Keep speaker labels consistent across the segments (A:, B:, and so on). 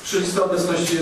A: Przy listy obecności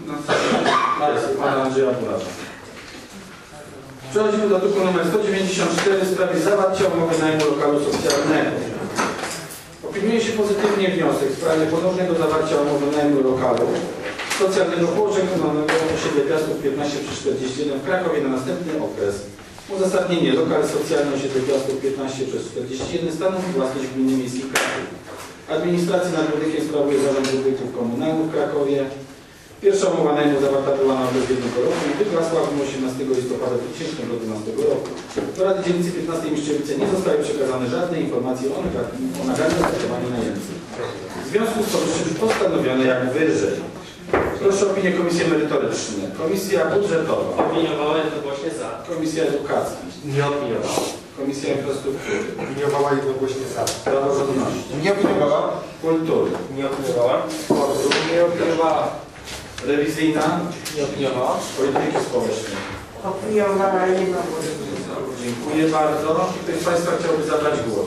A: pana Andrzeja Buracza. Przechodzimy do druku nr 194 w sprawie zawarcia umowy najmu lokalu socjalnego. Opiniuje się pozytywnie wniosek w sprawie ponownego zawarcia umowy najmu lokalu socjalnego pożegnanego osiedle Piastów 15/41 w Krakowie na następny okres. Uzasadnienie: lokal socjalny osiedle Piastów 15/41 stanowi własność Gminy Miejskiej Kraków. Administracja nad budynkiem sprawuje Zarząd Budynków Komunalnych w Krakowie. Pierwsza umowa najmu zawarta była na okres jednego roku i wygasła w dniu 18 listopada 2012 roku. Do Rady Dzielnicy 15 Miszczewice nie zostały przekazane żadne informacje o nagannym traktowaniu najemcy. W związku z powyższym postanowiono jak wyżej. Proszę o opinię Komisji Merytorycznej. Komisja Budżetowa.
B: Opiniowała jednogłośnie za.
A: Komisja Edukacji.
B: Nie opiniowała.
A: Komisja Infrastruktury.
C: Opiniowała jednogłośnie za.
A: Praworządności.
C: Nie opiniowała.
A: Kultury.
B: Nie opiniowała.
A: Sportu.
B: Nie opiniowała.
A: Rewizyjna.
B: Nie opiniowała.
A: Polityki Społecznej.
D: Opiniowała jednogłośnie.
A: Dziękuję bardzo. Ktoś z Państwa chciałby zabrać głos?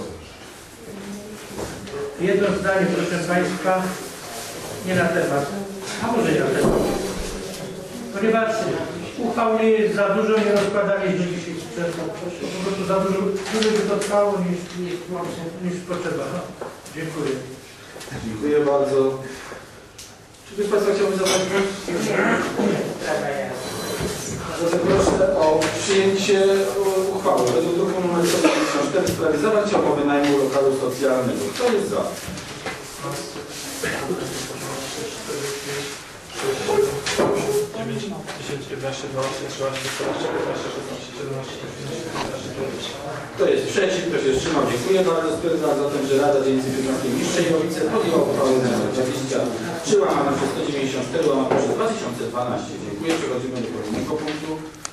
E: Jedno zdanie, proszę Państwa, nie na temat, a może nie na temat. Ponieważ uchwał nie jest za dużo, nie rozkładaliśmy dzisiaj sprzętu. Po prostu za dużo, dłużej by to trwało niż potrzeba. No, dziękuję.
A: Dziękuję bardzo. Czy ktoś z Państwa chciałby zabrać głos? Zatem proszę o przyjęcie uchwały według druku nr 154 w sprawie zawarcia umowy najmu lokalu socjalnego. Kto jest za? Kto jest przeciw? Kto się wstrzymał? Dziękuję bardzo. Stwierdzam zatem, że Rada Dzielnicy 15 Miszczejowice podjęła uchwałę nr 23 łamane przez 194 łamane przez 2012. Dziękuję. Przechodzimy do kolejnego punktu.